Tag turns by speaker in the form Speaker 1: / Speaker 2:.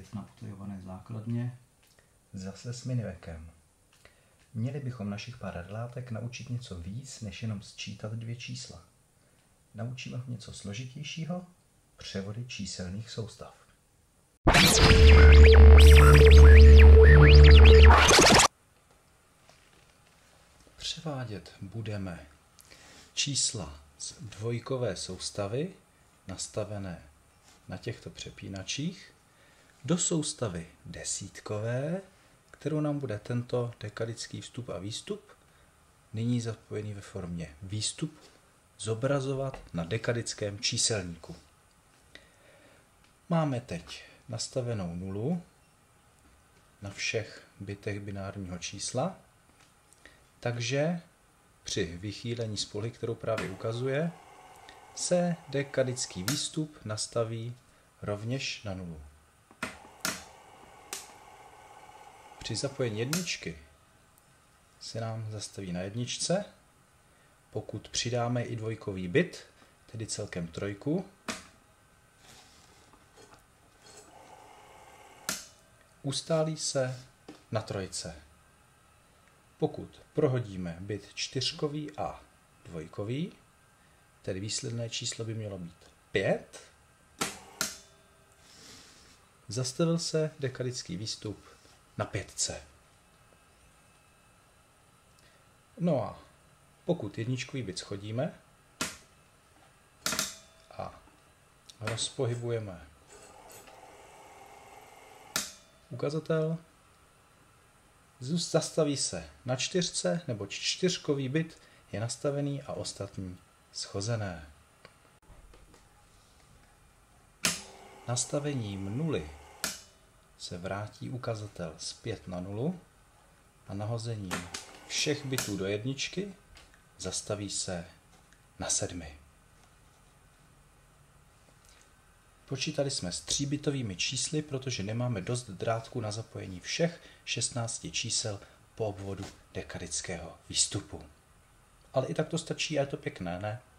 Speaker 1: opět na utajované základně.
Speaker 2: Zase s minivekem. Měli bychom našich pár relátek naučit něco víc, než jenom sčítat 2 čísla. Naučíme ho něco složitějšího, převody číselných soustav. Převádět budeme čísla z dvojkové soustavy, nastavené na těchto přepínačích, do soustavy desítkové, kterou nám bude tento dekadický vstup a výstup, nyní zapojený ve formě výstup, zobrazovat na dekadickém číselníku. Máme teď nastavenou 0 na všech bitech binárního čísla, takže při vychýlení spoly, kterou právě ukazuje, se dekadický výstup nastaví rovněž na 0. Při zapojení jedničky se nám zastaví na jedničce. Pokud přidáme i dvojkový bit, tedy celkem 3, ustálí se na 3. Pokud prohodíme bit 4 a 2, tedy výsledné číslo by mělo být 5, zastavil se dekadický výstup na 5. No a pokud jedničkový bit shodíme a rozpohybujeme ukazatel, zastaví se na 4, neboť 4kový bit je nastavený a ostatní shozené. Nastavením 0 se vrátí ukazatel zpět na 0 a nahozením všech bitů do jedničky zastaví se na 7. Počítali jsme s 3bitovými čísly, protože nemáme dost drátku na zapojení všech 16 čísel po obvodu dekadického výstupu. Ale i tak to stačí a je to pěkné, ne?